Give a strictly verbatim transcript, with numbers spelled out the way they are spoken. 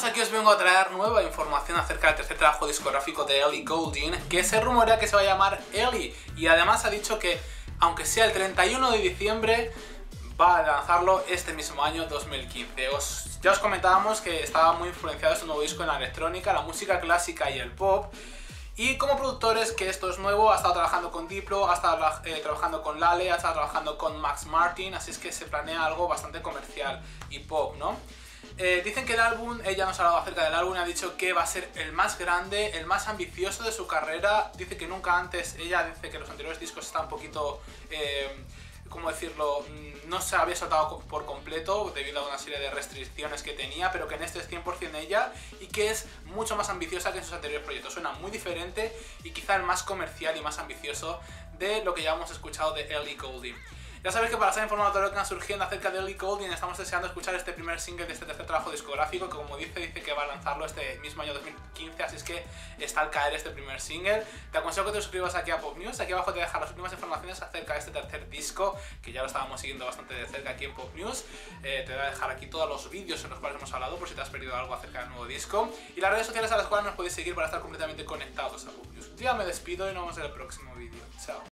aquí os vengo a traer nueva información acerca del tercer trabajo discográfico de Ellie Goulding, que se rumorea que se va a llamar Ellie, y además ha dicho que, aunque sea el treinta y uno de diciembre, va a lanzarlo este mismo año dos mil quince. Os, ya os comentábamos que estaba muy influenciado este nuevo disco en la electrónica, la música clásica y el pop. Y como productores, que esto es nuevo, ha estado trabajando con Diplo, ha estado eh, trabajando con Lale, ha estado trabajando con Max Martin, así es que se planea algo bastante comercial y pop, ¿no? Eh, dicen que el álbum, ella nos ha hablado acerca del álbum, ha dicho que va a ser el más grande, el más ambicioso de su carrera. Dice que nunca antes, ella dice que los anteriores discos están un poquito, eh, ¿cómo decirlo? No se había soltado por completo debido a una serie de restricciones que tenía, pero que en este es cien por cien ella y que es mucho más ambiciosa que en sus anteriores proyectos. Suena muy diferente y quizá el más comercial y más ambicioso de lo que ya hemos escuchado de Ellie Goulding. Ya sabéis que para estar informado de todo lo que va surgiendo acerca de Ellie Goulding, estamos deseando escuchar este primer single de este tercer trabajo discográfico, que como dice, dice que va a lanzarlo este mismo año dos mil quince, así es que está al caer este primer single. Te aconsejo que te suscribas aquí a Pop News, aquí abajo te dejo las últimas informaciones acerca de este tercer disco, que ya lo estábamos siguiendo bastante de cerca aquí en Pop News. Eh, te voy a dejar aquí todos los vídeos en los cuales hemos hablado, por si te has perdido algo acerca del nuevo disco, y las redes sociales a las cuales nos podéis seguir para estar completamente conectados a Pop News. Ya me despido y nos vemos en el próximo vídeo. Chao.